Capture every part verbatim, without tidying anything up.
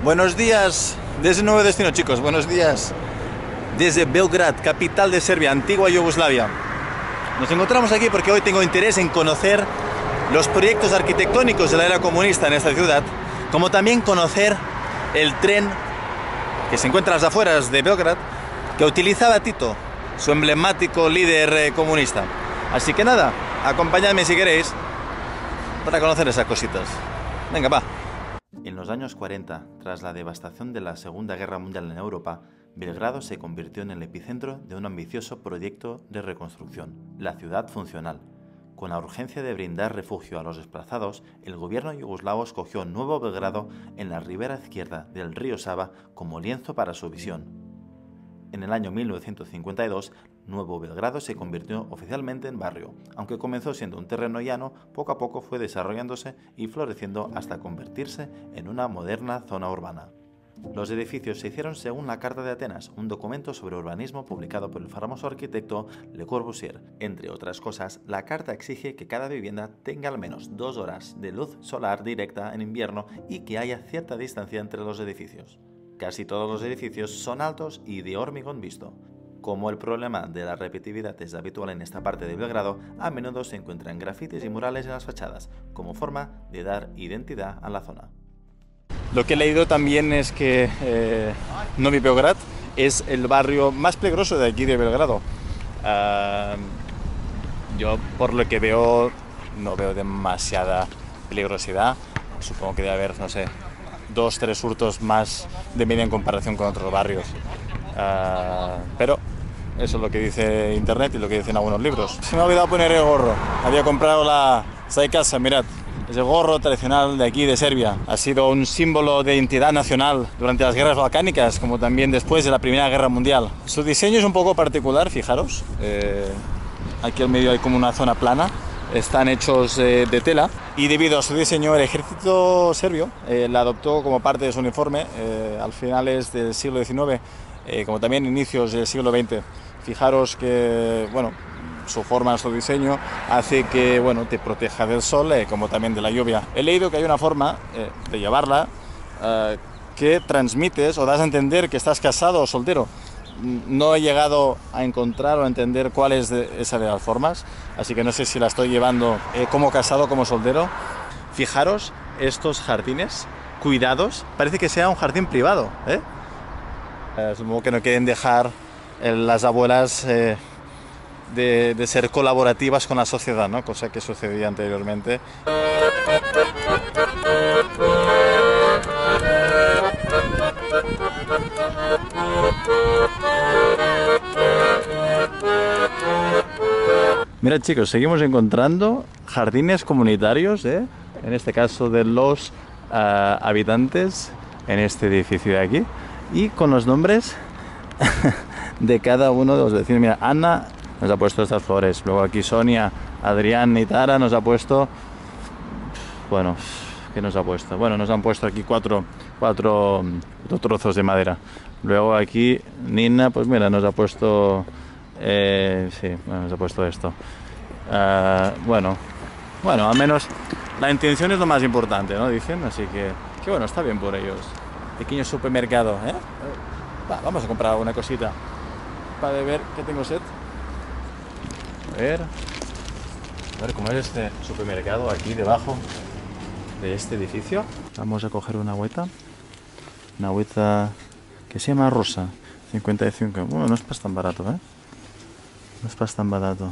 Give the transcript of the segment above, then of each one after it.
Buenos días desde nuevo destino, chicos. Buenos días desde Belgrad, capital de Serbia, antigua Yugoslavia. Nos encontramos aquí porque hoy tengo interés en conocer los proyectos arquitectónicos de la era comunista en esta ciudad, como también conocer el tren que se encuentra a las afueras de Belgrad, que utilizaba Tito, su emblemático líder comunista. Así que nada, acompañadme si queréis para conocer esas cositas. Venga, va. En los años cuarenta, tras la devastación de la Segunda Guerra Mundial en Europa, Belgrado se convirtió en el epicentro de un ambicioso proyecto de reconstrucción, la ciudad funcional. Con la urgencia de brindar refugio a los desplazados, el gobierno yugoslavo escogió Nuevo Belgrado en la ribera izquierda del río Sava como lienzo para su visión. En el año mil novecientos cincuenta y dos, Nuevo Belgrado se convirtió oficialmente en barrio. Aunque comenzó siendo un terreno llano, poco a poco fue desarrollándose y floreciendo hasta convertirse en una moderna zona urbana. Los edificios se hicieron según la Carta de Atenas, un documento sobre urbanismo publicado por el famoso arquitecto Le Corbusier. Entre otras cosas, la carta exige que cada vivienda tenga al menos dos horas de luz solar directa en invierno y que haya cierta distancia entre los edificios. Casi todos los edificios son altos y de hormigón visto. Como el problema de la repetitividad es habitual en esta parte de Belgrado, a menudo se encuentran grafitis y murales en las fachadas, como forma de dar identidad a la zona. Lo que he leído también es que eh, Novi Beograd es el barrio más peligroso de aquí de Belgrado. Uh, yo, por lo que veo, no veo demasiada peligrosidad. Supongo que debe haber, no sé, dos, tres hurtos más de media en comparación con otros barrios. Uh, pero eso es lo que dice internet y lo que dicen algunos libros. Se me ha olvidado poner el gorro. Había comprado la Saikasa, mirad. Es el gorro tradicional de aquí, de Serbia. Ha sido un símbolo de identidad nacional durante las guerras balcánicas, como también después de la Primera Guerra Mundial. Su diseño es un poco particular, fijaros. Eh, aquí al medio hay como una zona plana. Están hechos eh, de tela. Y debido a su diseño, el ejército serbio eh, la adoptó como parte de su uniforme eh, al finales del siglo diecinueve, eh, como también inicios del siglo veinte. Fijaros que, bueno, su forma, su diseño hace que, bueno, te proteja del sol, eh, como también de la lluvia. He leído que hay una forma eh, de llevarla eh, que transmites o das a entender que estás casado o soltero. No he llegado a encontrar o a entender cuál es de, esa de las formas, así que no sé si la estoy llevando eh, como casado o como soltero. Fijaros estos jardines, cuidados, parece que sea un jardín privado, ¿eh? Eh, supongo que no quieren dejar eh, las abuelas eh, De, de ser colaborativas con la sociedad, ¿no? Cosa que sucedía anteriormente. Mirad, chicos, seguimos encontrando jardines comunitarios, ¿eh? En este caso de los uh, habitantes en este edificio de aquí, y con los nombres de cada uno de los vecinos. Mira, Ana nos ha puesto estas flores, luego aquí Sonia, Adrián y Tara nos ha puesto, bueno, ¿qué nos ha puesto? Bueno, nos han puesto aquí cuatro, cuatro, cuatro trozos de madera. Luego aquí Nina, pues mira, nos ha puesto, eh, sí, bueno, nos ha puesto esto. Uh, bueno, bueno, al menos la intención es lo más importante, ¿no? Dicen, así que, que bueno, está bien por ellos. Pequeño supermercado, ¿eh? Va, vamos a comprar una cosita para ver que tengo sed. A ver, a ver cómo es este supermercado aquí debajo de este edificio. Vamos a coger una agüita, una agüita que se llama Rosa, cincuenta y cinco. Bueno, no es pas tan barato, ¿eh? No es pas tan barato.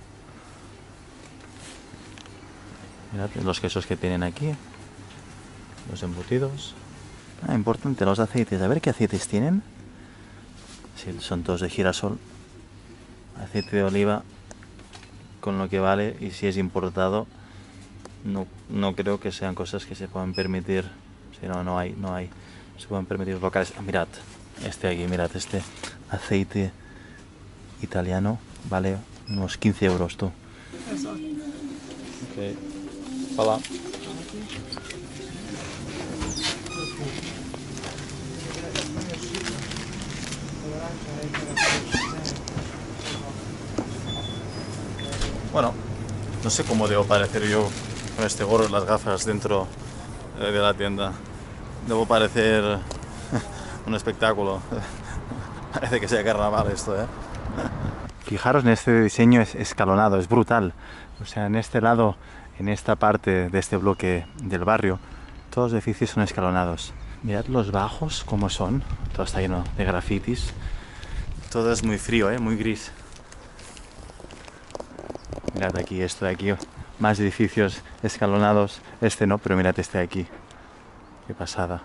Mirad los quesos que tienen aquí, los embutidos. Ah, importante, los aceites. A ver qué aceites tienen. Sí, son todos de girasol, aceite de oliva, con lo que vale, y si es importado no, no creo que sean cosas que se puedan permitir. Si no, no hay, no hay, se pueden permitir locales. Ah, mirad, este aquí, mirad, este aceite italiano vale unos quince euros, tú. Okay. Hola. Bueno, no sé cómo debo parecer yo con este gorro y las gafas dentro de la tienda. Debo parecer un espectáculo. Parece que sea carnaval esto, ¿eh? Fijaros en este diseño escalonado, es brutal. O sea, en este lado, en esta parte de este bloque del barrio, todos los edificios son escalonados. Mirad los bajos cómo son, todo está lleno de grafitis. Todo es muy frío, ¿eh? Muy gris. Mirad aquí, esto de aquí, más edificios escalonados. Este no, pero mirad este de aquí. Qué pasada.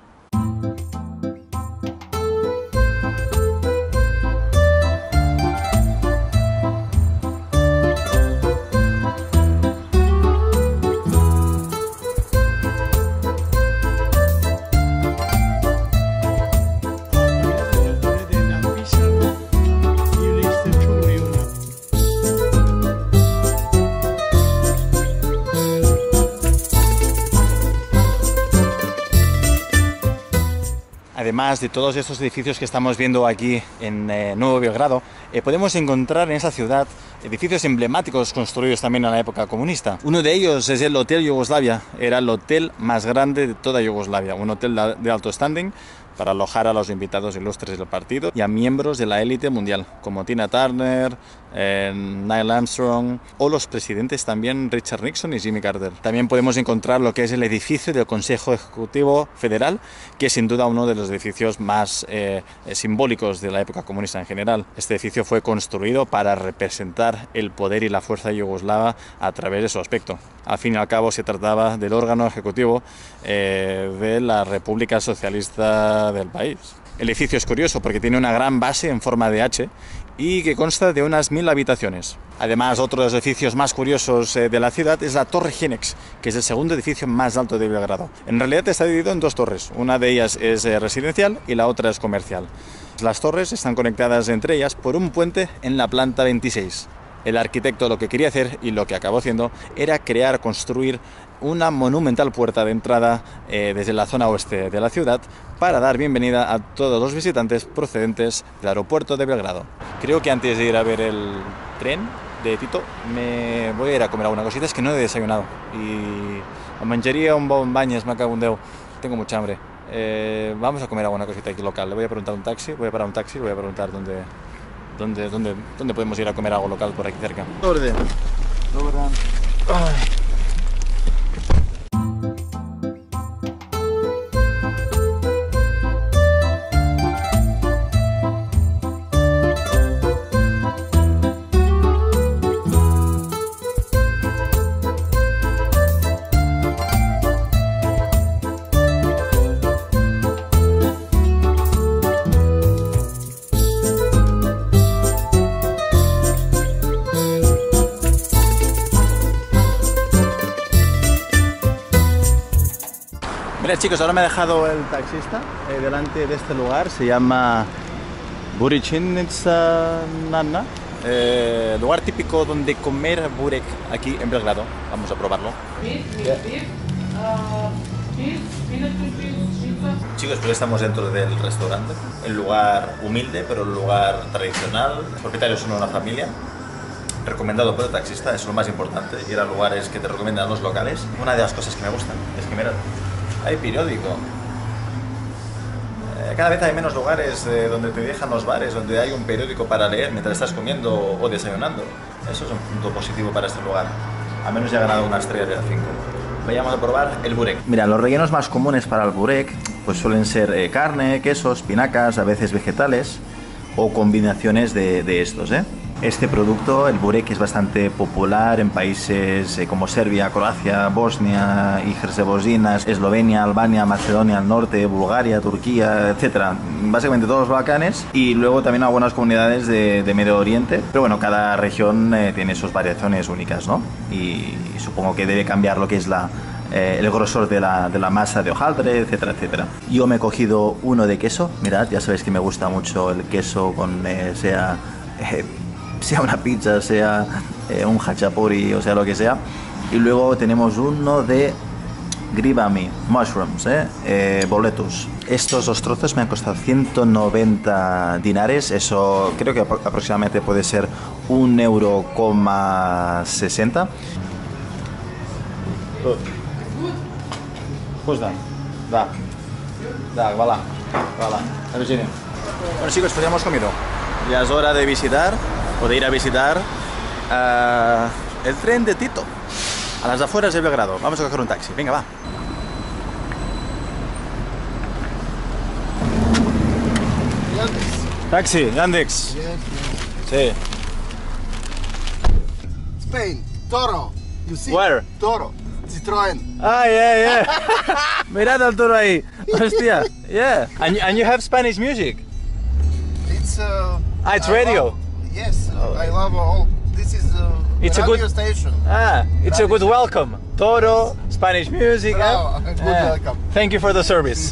Además de todos estos edificios que estamos viendo aquí en eh, Nuevo Belgrado, eh, podemos encontrar en esa ciudad edificios emblemáticos construidos también en la época comunista. Uno de ellos es el Hotel Yugoslavia, era el hotel más grande de toda Yugoslavia, un hotel de alto standing para alojar a los invitados ilustres del partido y a miembros de la élite mundial, como Tina Turner, eh, Neil Armstrong o los presidentes también Richard Nixon y Jimmy Carter. También podemos encontrar lo que es el edificio del Consejo Ejecutivo Federal, que es sin duda uno de los edificios más eh, simbólicos de la época comunista en general. Este edificio fue construido para representar el poder y la fuerza yugoslava a través de su aspecto. Al fin y al cabo se trataba del órgano ejecutivo eh, de la República Socialista del país. El edificio es curioso porque tiene una gran base en forma de H y que consta de unas mil habitaciones. Además, otro de los edificios más curiosos eh, de la ciudad es la Torre Genex, que es el segundo edificio más alto de Belgrado. En realidad está dividido en dos torres, una de ellas es eh, residencial y la otra es comercial. Las torres están conectadas entre ellas por un puente en la planta veintiséis. El arquitecto lo que quería hacer, y lo que acabó haciendo, era crear, construir una monumental puerta de entrada eh, desde la zona oeste de la ciudad para dar bienvenida a todos los visitantes procedentes del aeropuerto de Belgrado. Creo que antes de ir a ver el tren de Tito, me voy a ir a comer alguna cosita, es que no he desayunado. Y manjaría un bon bañes, me cago en Déu. Tengo mucha hambre. Eh, vamos a comer alguna cosita aquí local. Le voy a preguntar un taxi, voy a parar un taxi, voy a preguntar dónde... ¿Dónde, dónde, ¿Dónde podemos ir a comer algo local por aquí cerca? Orden. Orden. Ay. Mira chicos, ahora me ha dejado el taxista eh, delante de este lugar, se llama Buričinnica Nana, eh, lugar típico donde comer burek aquí en Belgrado. Vamos a probarlo. Chicos, pues estamos dentro del restaurante, el lugar humilde pero el lugar tradicional. Los propietarios son una familia. Recomendado por el taxista, eso es lo más importante, ir a lugares que te recomiendan los locales. Una de las cosas que me gustan es que mirad, hay periódico. Eh, cada vez hay menos lugares eh, donde te dejan los bares, donde hay un periódico para leer mientras estás comiendo o desayunando. Eso es un punto positivo para este lugar. Al menos ya ha ganado una estrella de cinco. Vayamos a probar el burek. Mira, los rellenos más comunes para el burek pues suelen ser eh, carne, quesos, espinacas, a veces vegetales o combinaciones de, de estos, ¿eh? Este producto, el burek, es bastante popular en países eh, como Serbia, Croacia, Bosnia y Herzegovina, Eslovenia, Albania, Macedonia del Norte, Bulgaria, Turquía, etcétera. Básicamente todos los Balcanes, y luego también algunas comunidades de, de Medio Oriente. Pero bueno, cada región eh, tiene sus variaciones únicas, ¿no? Y, y supongo que debe cambiar lo que es la, eh, el grosor de la, de la masa de hojaldre, etcétera, etcétera. Yo me he cogido uno de queso. Mirad, ya sabéis que me gusta mucho el queso con eh, sea... Eh, sea una pizza, sea eh, un hachapuri, o sea lo que sea. Y luego tenemos uno de gribami, mushrooms, eh, eh, boletus. Estos dos trozos me han costado ciento noventa dinares, eso creo que apro aproximadamente puede ser un euro coma sesenta. Pues da, da. Da, voilà. Voilà. A Virginia. Bueno chicos, pues ya hemos comido. Ya es hora de visitar, o de ir a visitar, uh, el tren de Tito, a las afueras de Belgrado. Vamos a coger un taxi. Venga, va. Taxi, Yandex. Yes, yes. Sí. Spain, Toro. You see? Where? Toro. Citroën. Ah, yeah, yeah. Mirad al toro ahí. Hostia, yeah. And, and you have Spanish music? It's uh, Ah, it's I radio? love- yes, Oh. I love all. This is uh, It's a radio good- station. Ah, it's a good welcome. Toro, Spanish music. Bravo, eh? good Yeah. welcome. Thank you for the service.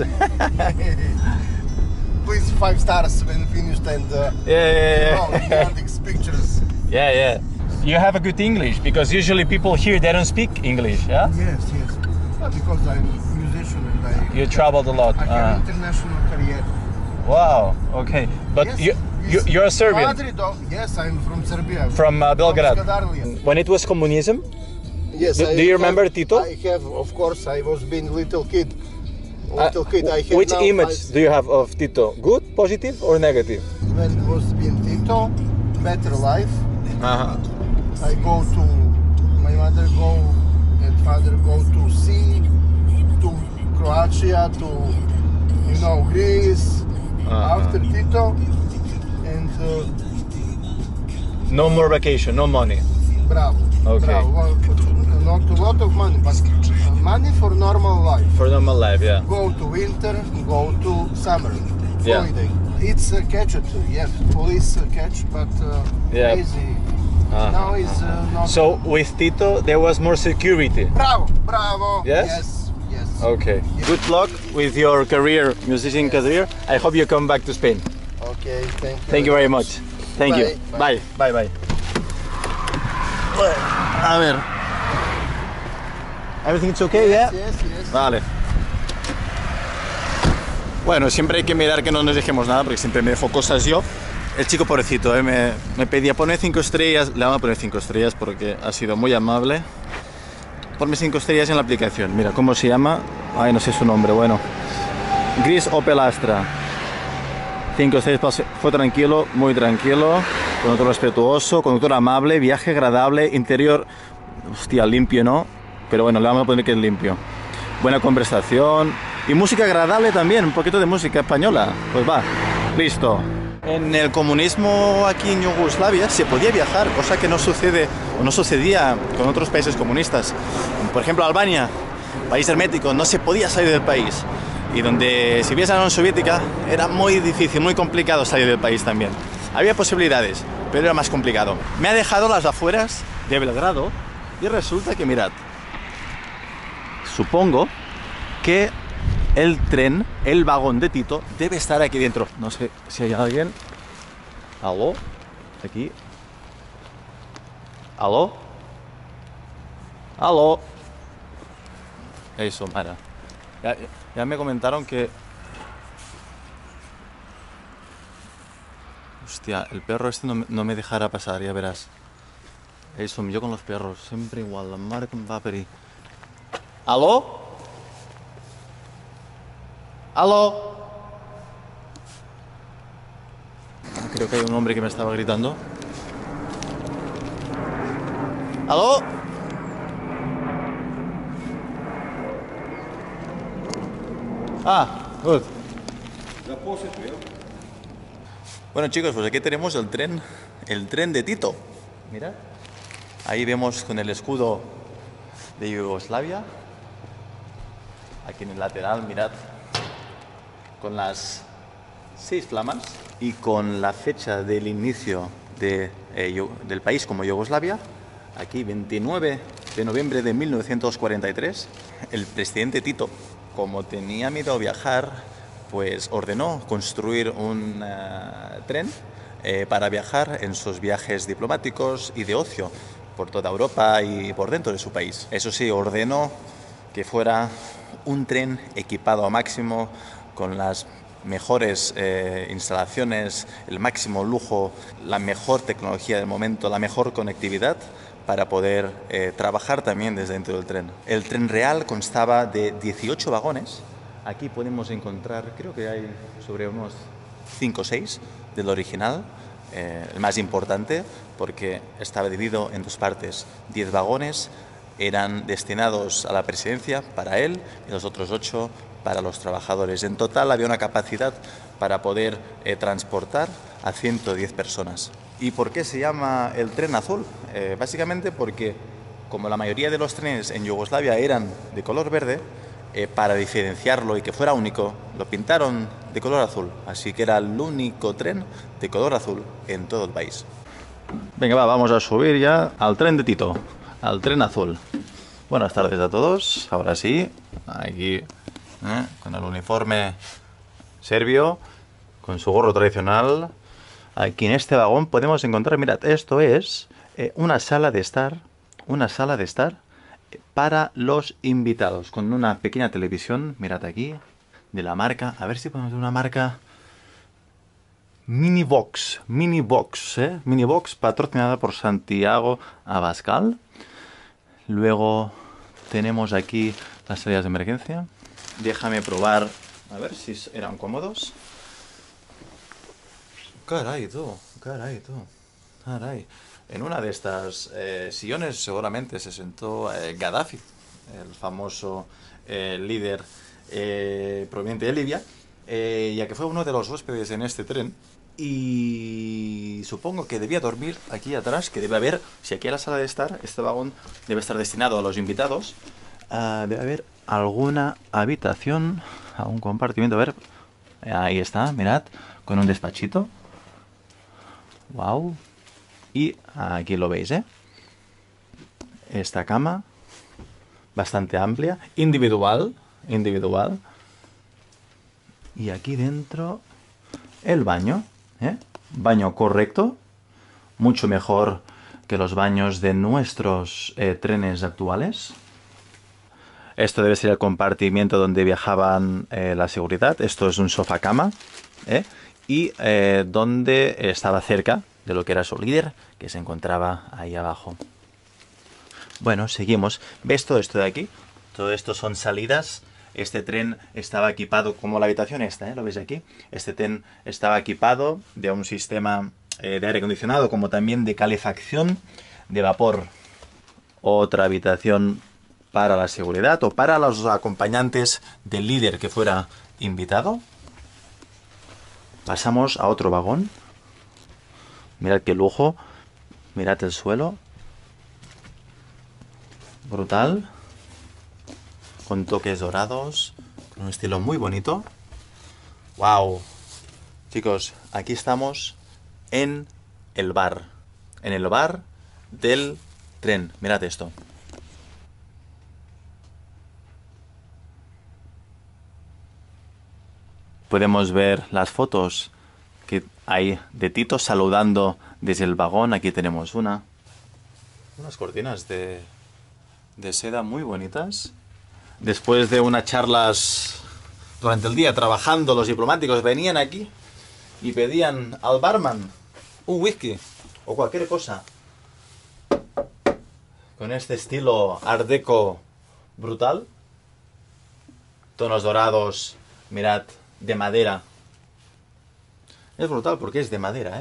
Please five stars when finished and uh, Yeah, yeah, oh, yeah. Yandex pictures. Yeah, yeah. You have a good English because usually people here they don't speak English, yeah? Yes, yes. Uh, because I'm a musician and I, You traveled a lot. I Ah. have international career. Wow. Okay, but Yes, you, you yes. you're Serbian Madrid, oh, yes, I'm from Serbia. from uh, Belgrade. Skadarlija. When it was communism, Yes. Do- I do you have- remember Tito? I have, of course. I was being little kid. uh, Little kid. I have which now image five- do you have of Tito? Good, positive, or negative? When it was being Tito, better life. Uh-huh. I go to my mother go and father go to sea, to Croatia, to you know Greece. Uh-huh. After Tito, and uh, No more vacation, no money. bravo. Okay. Bravo. Well, not a lot of money, but uh, money for normal life. For normal life, yeah. Go to winter, go to summer, Yeah. holiday. It's a catch it, yes, police uh, catch, but uh, Yeah. easy. Uh-huh. Now is uh, not. So with Tito there was more security. Bravo, bravo. Yes? Yes, yes. Okay. Good luck with your career, musician career. I hope you come back to Spain. Okay, thank you. Thank you very much. Thank Bye. you. Bye. Bye, bye. A ver. Everything's okay, yeah? Yes, yes. Vale. Bueno, siempre hay que mirar que no nos dejemos nada, porque siempre me dejo cosas yo. El chico pobrecito, ¿eh? me, me pedía poner cinco estrellas, le vamos a poner cinco estrellas porque ha sido muy amable. Ponme cinco estrellas en la aplicación. Mira, ¿cómo se llama? Ay, no sé su nombre, bueno. Gris Opel Astra. cinco estrellas, fue tranquilo, muy tranquilo, conductor respetuoso, conductor amable, viaje agradable, interior, hostia, limpio no, pero bueno, le vamos a poner que es limpio. Buena conversación y música agradable también, un poquito de música española. Pues va, listo. En el comunismo aquí en Yugoslavia se podía viajar, cosa que no sucede o no sucedía con otros países comunistas. Por ejemplo, Albania, país hermético, no se podía salir del país. Y donde si vivías en la Unión Soviética era muy difícil, muy complicado salir del país también. Había posibilidades, pero era más complicado. Me ha dejado las afueras de Belgrado y resulta que, mirad, supongo que el tren, el vagón de Tito, debe estar aquí dentro. No sé si hay alguien. ¿Aló? ¿Aquí? ¿Aló? ¿Aló? Eso, Mara. Ya, ya me comentaron que... Hostia, el perro este no, me- no me dejará pasar, ya verás. Eso, yo con los perros, siempre igual, la madre que me va a pedir. ¿Aló? ¿Aló? Creo que hay un hombre que me estaba gritando. ¿Aló? Ah, good. Bueno chicos, pues aquí tenemos el tren, el tren de Tito. Mirad. Ahí vemos con el escudo de Yugoslavia. Aquí en el lateral, mirad. Con las seis flamas y con la fecha del inicio de, eh, yo- del país como Yugoslavia. Aquí, veintinueve de noviembre de mil novecientos cuarenta y tres, el presidente Tito, como tenía miedo a viajar, pues ordenó construir un eh, tren eh, para viajar en sus viajes diplomáticos y de ocio por toda Europa y por dentro de su país. Eso sí, ordenó que fuera un tren equipado a máximo con las mejores eh, instalaciones, el máximo lujo, la mejor tecnología del momento, la mejor conectividad para poder eh, trabajar también desde dentro del tren. El tren real constaba de dieciocho vagones, Aquí podemos encontrar, creo que hay sobre unos cinco o seis del original, eh, el más importante, porque estaba dividido en dos partes. diez vagones eran destinados a la presidencia para él y los otros ocho para los trabajadores. En total había una capacidad para poder eh, transportar a ciento diez personas. ¿Y por qué se llama el tren azul? Eh, básicamente porque, como la mayoría de los trenes en Yugoslavia eran de color verde, eh, para diferenciarlo y que fuera único, lo pintaron de color azul. Así que era el único tren de color azul en todo el país. Venga, va, vamos a subir ya al tren de Tito, al tren azul. Buenas tardes a todos, ahora sí, aquí ¿eh? con el uniforme serbio, con su gorro tradicional. Aquí en este vagón podemos encontrar, mirad, esto es eh, una sala de estar, una sala de estar para los invitados, con una pequeña televisión, mirad aquí, de la marca, a ver si podemos ver una marca, Minivox, Minivox, ¿eh? Minivox, patrocinada por Santiago Abascal. Luego tenemos aquí las salidas de emergencia. Déjame probar, a ver si eran cómodos. Caray, tú, caray, tú, caray. En una de estas eh, sillones seguramente se sentó eh, Gaddafi, el famoso eh, líder eh, proveniente de Libia, eh, ya que fue uno de los huéspedes en este tren. Y supongo que debía dormir aquí atrás, que debe haber, si aquí hay la sala de estar, este vagón debe estar destinado a los invitados, uh, debe haber alguna habitación, algún compartimiento, a ver, ahí está, mirad, con un despachito. Wow. Y aquí lo veis, ¿eh? Esta cama, bastante amplia, individual, individual. Y aquí dentro, el baño, ¿eh? Baño correcto, mucho mejor que los baños de nuestros eh, trenes actuales. Esto debe ser el compartimiento donde viajaban eh, la seguridad. Esto es un sofá cama, ¿eh? Y eh, donde estaba cerca de lo que era su líder, que se encontraba ahí abajo. Bueno, seguimos. ¿Ves todo esto de aquí? Todo esto son salidas. Este tren estaba equipado como la habitación esta, ¿eh? ¿Lo veis aquí? Este tren estaba equipado de un sistema eh, de aire acondicionado, como también de calefacción de vapor. Otra habitación para la seguridad o para los acompañantes del líder que fuera invitado. Pasamos a otro vagón. Mirad qué lujo. Mirad el suelo. Brutal. Con toques dorados. Con un estilo muy bonito. ¡Wow! Chicos, aquí estamos en el bar. En el bar del tren. Mirad esto. Podemos ver las fotos que hay de Tito saludando desde el vagón. Aquí tenemos una. Unas cortinas de, de seda muy bonitas. Después de unas charlas durante el día trabajando, los diplomáticos venían aquí y pedían al barman un whisky o cualquier cosa. Con este estilo art deco brutal. Tonos dorados, mirad, de madera. Es brutal porque es de madera, ¿eh?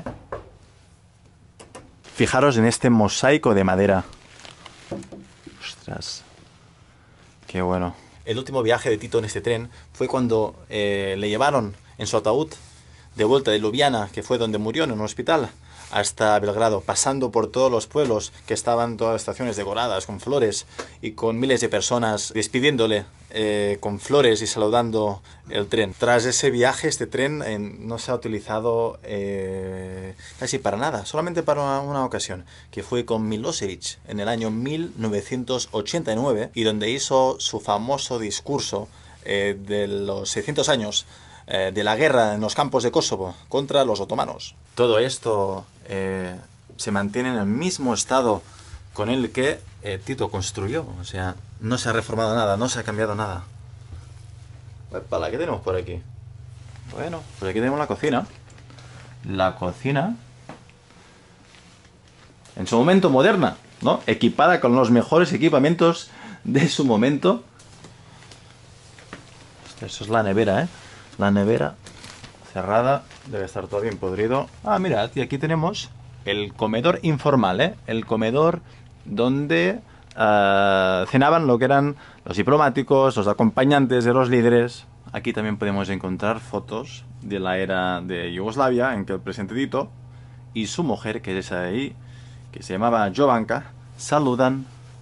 Fijaros en este mosaico de madera. Ostras. Qué bueno. El último viaje de Tito en este tren fue cuando eh, le llevaron en su ataúd de vuelta de Ljubljana, que fue donde murió en un hospital, hasta Belgrado, pasando por todos los pueblos que estaban todas las estaciones decoradas con flores y con miles de personas despidiéndole eh, con flores y saludando el tren. Tras ese viaje, este tren eh, no se ha utilizado eh, casi para nada, solamente para una, una ocasión, que fue con Milosevic en el año mil novecientos ochenta y nueve, y donde hizo su famoso discurso eh, de los seiscientos años eh, de la guerra en los campos de Kosovo contra los otomanos. Todo esto eh, se mantiene en el mismo estado con el que eh, Tito construyó. O sea, no se ha reformado nada, no se ha cambiado nada. Epala, ¿qué tenemos por aquí? Bueno, pues aquí tenemos la cocina. La cocina, en su momento moderna, ¿no? Equipada con los mejores equipamientos de su momento. Eso es la nevera, ¿eh? La nevera cerrada, debe estar todo bien podrido. Ah, mirad, y aquí tenemos el comedor informal, ¿eh? El comedor donde uh, cenaban lo que eran los diplomáticos, los acompañantes de los líderes. Aquí también podemos encontrar fotos de la era de Yugoslavia, en que el presidente Tito y su mujer, que es ahí, que se llamaba Jovanka, saludan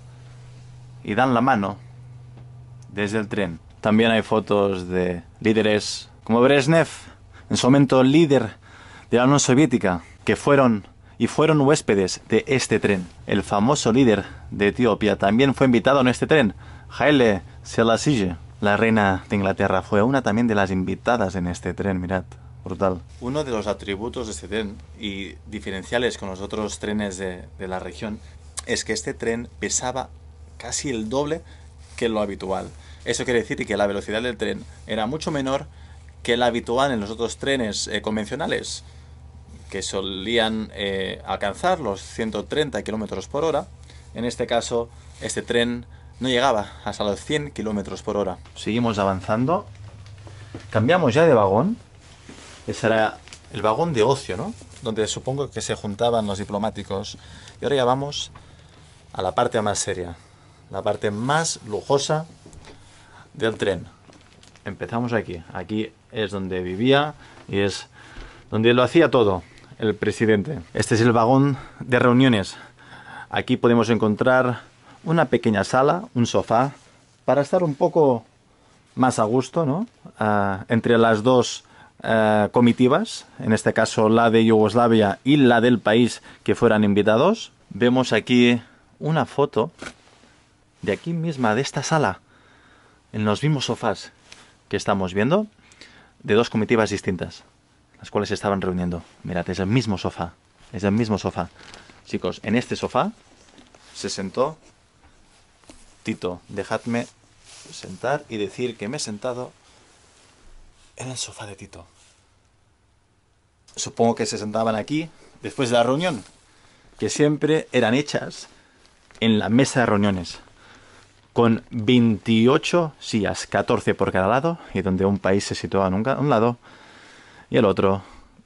y dan la mano desde el tren. También hay fotos de líderes como Brezhnev, en su momento líder de la Unión Soviética, que fueron y fueron huéspedes de este tren. El famoso líder de Etiopía también fue invitado en este tren, Haile Selassie. La reina de Inglaterra fue una también de las invitadas en este tren, mirad, brutal. Uno de los atributos de este tren, y diferenciales con los otros trenes de, de la región, es que este tren pesaba casi el doble que lo habitual. Eso quiere decir que la velocidad del tren era mucho menor que la habitual en los otros trenes eh, convencionales, que solían eh, alcanzar los ciento treinta kilómetros por hora. En este caso, este tren no llegaba hasta los cien kilómetros por hora. Seguimos avanzando. Cambiamos ya de vagón. Ese era el vagón de ocio, ¿no? Donde supongo que se juntaban los diplomáticos. Y ahora ya vamos a la parte más seria, la parte más lujosa del tren. Empezamos aquí. Aquí es donde vivía y es donde lo hacía todo el presidente. Este es el vagón de reuniones. Aquí podemos encontrar una pequeña sala, un sofá, para estar un poco más a gusto, ¿no? Uh, entre las dos uh, comitivas, en este caso la de Yugoslavia y la del país que fueran invitados. Vemos aquí una foto de aquí misma, de esta sala, en los mismos sofás que estamos viendo, de dos comitivas distintas, las cuales se estaban reuniendo. Mirad, es el mismo sofá, es el mismo sofá. Chicos, en este sofá se sentó Tito. Dejadme sentar y decir que me he sentado en el sofá de Tito. Supongo que se sentaban aquí después de la reunión, que siempre eran hechas en la mesa de reuniones, con veintiocho sillas, catorce por cada lado, y donde un país se situaba en un lado y el otro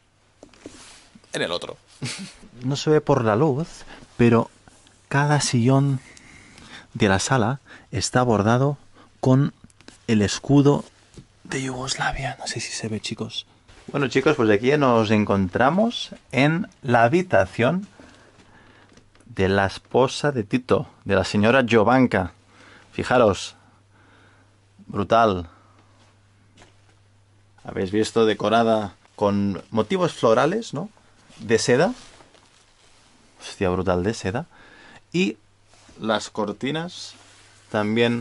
en el otro. No se ve por la luz, pero cada sillón de la sala está bordado con el escudo de Yugoslavia. No sé si se ve, chicos. Bueno, chicos, pues aquí nos encontramos en la habitación de la esposa de Tito, de la señora Jovanka. Fijaros, brutal. Habéis visto, decorada con motivos florales, ¿no? De seda. Hostia, brutal, de seda. Y las cortinas también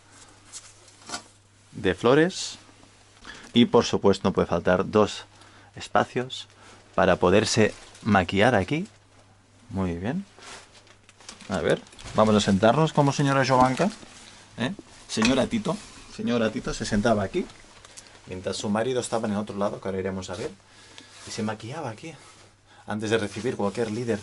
de flores. Y por supuesto no puede faltar dos espacios para poderse maquillar aquí. Muy bien. A ver, vamos a sentarnos como señora Jovanka. ¿Eh? Señora Tito. Señora Tito se sentaba aquí, mientras su marido estaba en el otro lado, que ahora iremos a ver. Y se maquillaba aquí, antes de recibir cualquier líder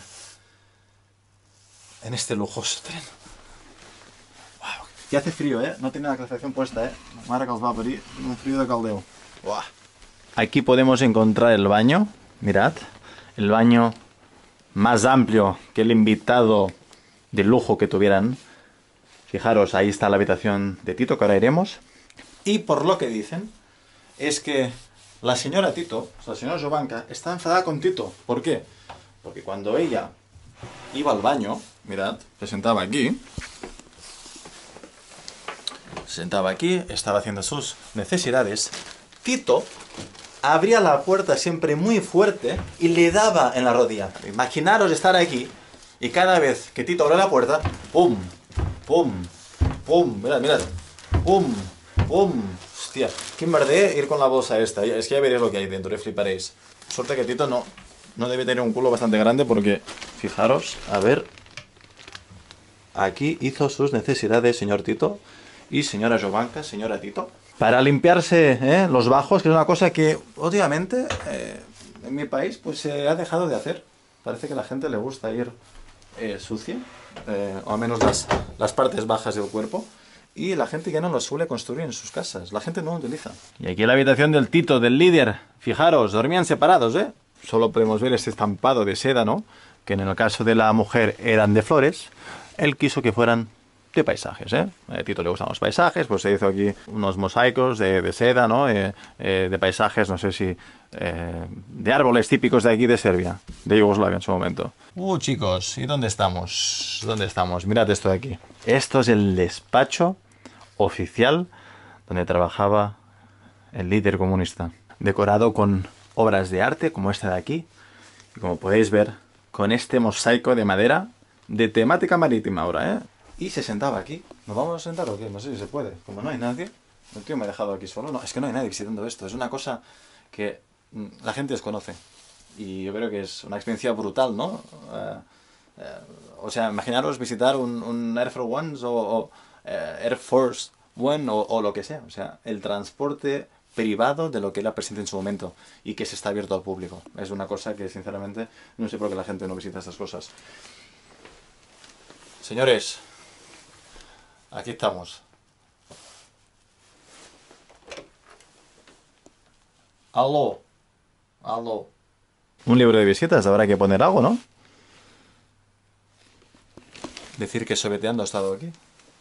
en este lujoso tren. Wow. Y hace frío, ¿eh? No tiene la calefacción puesta, ¿eh? Mare que els va parir, un frío de caldeo. Wow. Aquí podemos encontrar el baño. Mirad, el baño más amplio que el invitado de lujo que tuvieran. Fijaros, ahí está la habitación de Tito, que ahora iremos. Y por lo que dicen, es que la señora Tito, la señora Jovanka, está enfadada con Tito. ¿Por qué? Porque cuando ella iba al baño, mirad, se sentaba aquí, se sentaba aquí, estaba haciendo sus necesidades, Tito abría la puerta siempre muy fuerte y le daba en la rodilla. Imaginaros estar aquí y cada vez que Tito abre la puerta, ¡pum! ¡Pum! ¡Pum! Mirad, mirad. ¡Pum! ¡Pum! Hostia, qué merdé ir con la bolsa esta. Es que ya veréis lo que hay dentro y fliparéis. Suerte que Tito no, no debe tener un culo bastante grande porque, fijaros, a ver. Aquí hizo sus necesidades señor Tito y señora Jovanka, señora Tito, para limpiarse ¿eh? los bajos, que es una cosa que últimamente eh, en mi país pues se ha dejado de hacer. Parece que a la gente le gusta ir eh, sucia, eh, o al menos las, las partes bajas del cuerpo. y la gente ya no lo suele construir en sus casas. La gente no lo utiliza. Y aquí la habitación del Tito, del líder. Fijaros, dormían separados, ¿eh? Solo podemos ver este estampado de seda, ¿no? Que en el caso de la mujer eran de flores. Él quiso que fueran de paisajes, ¿eh? A Tito le gustan los paisajes, pues se hizo aquí unos mosaicos de, de seda, ¿no? Eh, eh, de paisajes, no sé si... Eh, de árboles típicos de aquí de Serbia, de Yugoslavia en su momento. Uh, chicos, ¿y dónde estamos? ¿Dónde estamos? Mirad esto de aquí. Esto es el despacho oficial donde trabajaba el líder comunista. Decorado con obras de arte como esta de aquí. Y como podéis ver, con este mosaico de madera de temática marítima ahora, ¿eh? Y se sentaba aquí. ¿Nos vamos a sentar o qué? No sé si se puede. Como no hay nadie. El tío me ha dejado aquí solo. No, es que no hay nadie visitando esto. Es una cosa que la gente desconoce. Y yo creo que es una experiencia brutal, ¿no? Uh, uh, o sea, imaginaros visitar un, un Air Force One o, o uh, Air Force One o, o lo que sea. O sea, el transporte privado de lo que era presente en su momento y que se está abierto al público. Es una cosa que, sinceramente, no sé por qué la gente no visita estas cosas. Señores, aquí estamos. Aló. Aló. Un libro de visitas, habrá que poner algo, ¿no? Decir que Sobeteando ha estado aquí.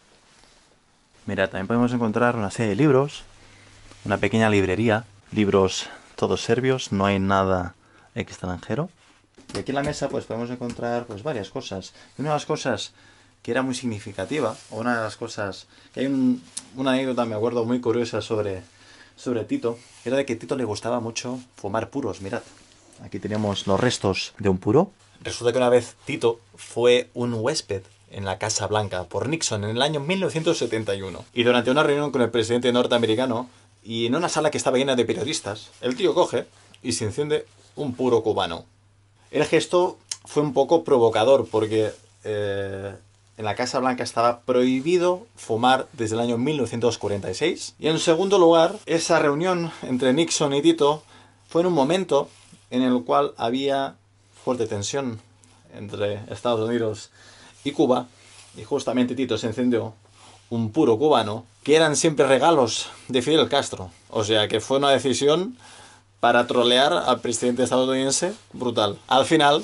Mira, también podemos encontrar una serie de libros, una pequeña librería, libros todos serbios, no hay nada extranjero. Y aquí en la mesa pues podemos encontrar pues varias cosas. Y una de las cosas que era muy significativa, o una de las cosas que hay un, una anécdota, me acuerdo, muy curiosa sobre, sobre Tito, era de que a Tito le gustaba mucho fumar puros. Mirad, aquí tenemos los restos de un puro. Resulta que una vez Tito fue un huésped en la Casa Blanca por Nixon en el año mil novecientos setenta y uno. Y durante una reunión con el presidente norteamericano, y en una sala que estaba llena de periodistas, el tío coge y se enciende un puro cubano. El gesto fue un poco provocador porque eh, en la Casa Blanca estaba prohibido fumar desde el año mil novecientos cuarenta y seis. Y en segundo lugar, esa reunión entre Nixon y Tito fue en un momento en el cual había fuerte tensión entre Estados Unidos y Cuba, y justamente Tito se encendió un puro cubano, que eran siempre regalos de Fidel Castro. O sea que fue una decisión para trolear al presidente estadounidense brutal. Al final,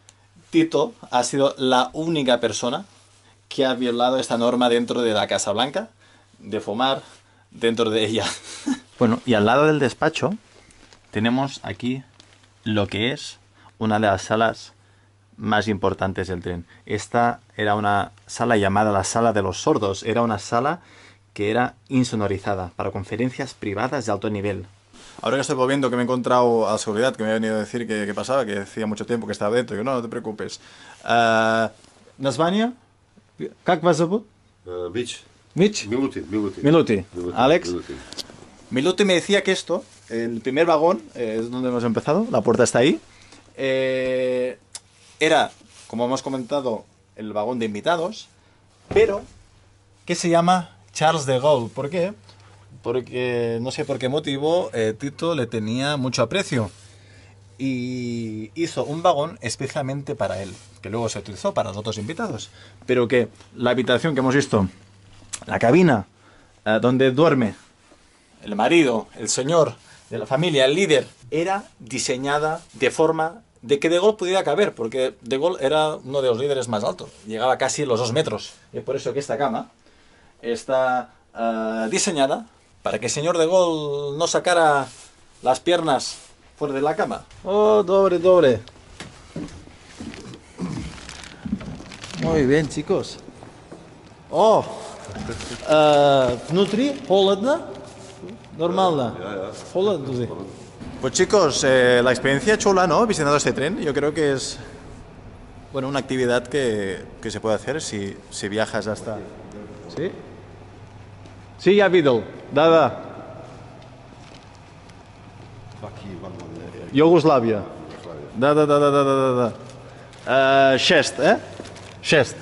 Tito ha sido la única persona que ha violado esta norma dentro de la Casa Blanca, de fumar dentro de ella. Bueno, y al lado del despacho tenemos aquí lo que es una de las salas más importantes del tren. Esta era una sala llamada la Sala de los Sordos. Era una sala que era insonorizada para conferencias privadas de alto nivel. Ahora que estoy volviendo, que me he encontrado a seguridad, que me ha venido a decir que, que pasaba, que hacía mucho tiempo que estaba dentro. Yo, no, no te preocupes. Uh, ¿Название? ¿Как вас зовут? Uh, Mitch. Mitch. Milutin, Milutin. Milutin. Milutin. Alex. Milutin. Milutin me decía que esto, el primer vagón, eh, es donde hemos empezado, la puerta está ahí, eh, era, como hemos comentado, el vagón de invitados, pero que se llama Charles de Gaulle. ¿Por qué? Porque no sé por qué motivo eh, Tito le tenía mucho aprecio y hizo un vagón especialmente para él, que luego se utilizó para los otros invitados, pero que la habitación que hemos visto, la cabina eh, donde duerme el marido, el señor de la familia, el líder, era diseñada de forma de que De Gaulle pudiera caber, porque De Gaulle era uno de los líderes más altos, llegaba casi a los dos metros. Y es por eso que esta cama está uh, diseñada para que el señor De Gaulle no sacara las piernas fuera de la cama. Oh, dobre, dobre. Muy bien, chicos. Oh, uh, внутри холодно, нормально. Холодно, sí. Pues chicos, eh, la experiencia chula, ¿no? Visitando este tren, yo creo que es, bueno, una actividad que, que se puede hacer si, si viajas hasta... ¿Sí? Sí, ya vidio. Da, da. Yugoslavia. Da, da, da, da, da, da, da. Uh, šest, eh? Šest.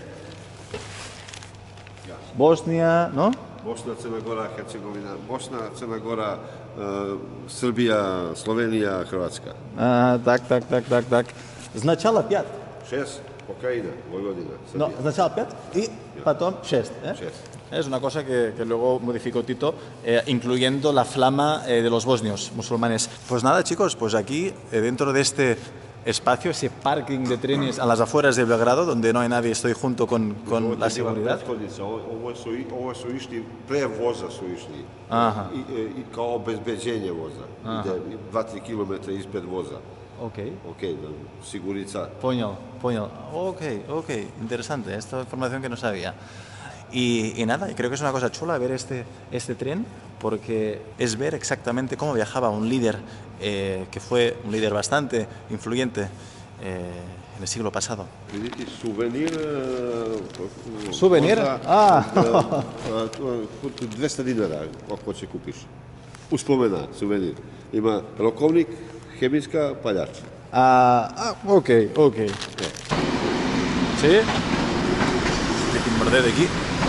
Bosnija, no? Bosna, Crna Gora, Hercegovina, Bosna, Crna Gora, uh, Srbija, Slovenija, Hrvatska. A, tak, tak, tak, tak, tak. Значало пять. Šest, Pokrajina, Vojvodina, Srbija. No, сначала пять и потом шесть, eh? Šest. Es una cosa que, que luego modificó Tito, eh, incluyendo la flama eh, de los bosnios musulmanes. Pues nada, chicos, pues aquí, eh, dentro de este espacio, ese parking de trenes a las afueras de Belgrado, donde no hay nadie, estoy junto con, con la seguridad. Ovo su, ovo su išli, pre voza su išli. Aha. I, i kao obezbeđenje voza. Ide dva tri kilometra ispred voza. Ok. Ok, sigurica. Poño, poño. Ok, ok, interesante, esta información que no sabía. Y, y nada, y creo que es una cosa chula ver este, este tren, porque es ver exactamente cómo viajaba un líder eh, que fue un líder bastante influyente eh, en el siglo pasado. Vidite, suvenir... Uh, Suvenir? Voza, Ah! uh, dvesta dinara, ako će kupiš. Uspomena, suvenir. Ima rokovnik, hemijska, paljača. Ah, ah, ok, ok. ¿Sí? ¿Qué timbre de aquí?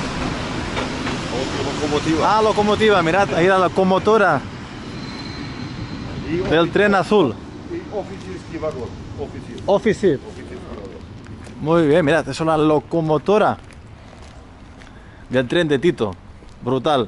Lokomotiva. Ah, locomotiva, mirad, ahí la locomotora del tren azul. I oficirski vagon. Oficir. Oficir. Muy bien, mirad, eso es la locomotora del tren de Tito. Brutal.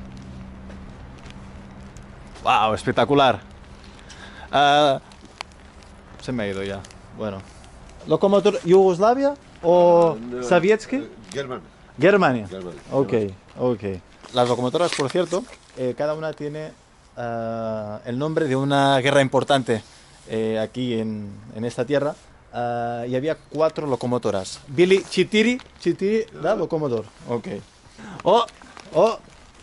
Wow, espectacular. Uh, se me ha ido ya. Bueno. ¿Locomotor Yugoslavia o No, Sovietsky? German. Germania. Germania. Ok, ok. Las locomotoras, por cierto, eh, cada una tiene uh, el nombre de una guerra importante eh, aquí en, en esta tierra. Uh, y había cuatro locomotoras. Billy Chitiri, Chitiri, da locomotor. Ok. Oh, oh.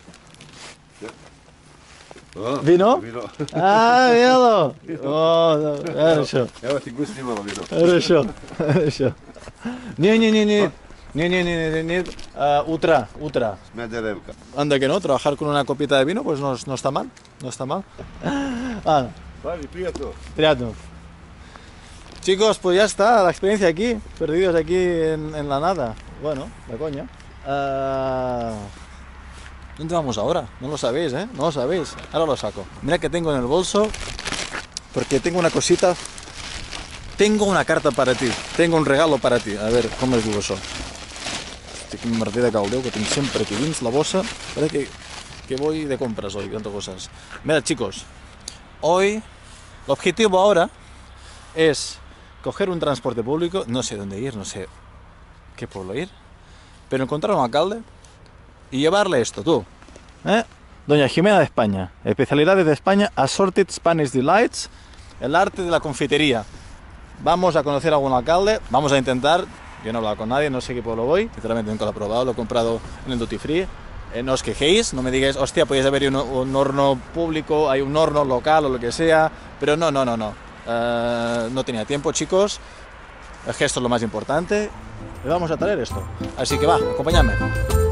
Ah, ¿Vino? Vino. Ah, míralo. Oh, no, хорошо. Evo ti gusti malo vino. Хорошо, хорошо. Не, не, не, не. Не, не, не, не, не. Uh, Utra, Utra. Smederevka. Anda que no, trabajar con una copita de vino pues no, no está mal, no está mal. Ah, Pavi, prijatno. triatlo. Chicos, pues ya está, la experiencia aquí, perdidos aquí en, en la nada. Bueno, de coña. Uh, ¿Dónde vamos ahora? No lo sabéis, ¿eh? No lo sabéis. Ahora lo saco. Mira que tengo en el bolso, porque tengo una cosita. Tengo una carta para ti, tengo un regalo para ti. A ver, com es diu això? Estic un merder de caldeu que tinc sempre aquí dins la bossa. Parece que, que voy de compras hoy, tantas cosas. Mira, chicos, hoy el objetivo ahora es coger un transporte público, no sé dónde ir, no sé qué pueblo ir, pero encontrar un alcalde y llevarle esto, tú. ¿Eh? Doña Jimena de España, especialidades de España, Assorted Spanish Delights, el arte de la confitería. Vamos a conocer a algún alcalde, vamos a intentar. Yo no he hablado con nadie, no sé qué pueblo voy, sinceramente nunca lo he probado, lo he comprado en el Duty Free. Eh, no os quejéis, no me digáis, hostia, podéis haber un, un horno público, hay un horno local o lo que sea, pero no, no, no, no. Uh, no tenía tiempo, chicos. El gesto es lo más importante. Le vamos a traer esto. Así que va, acompañadme.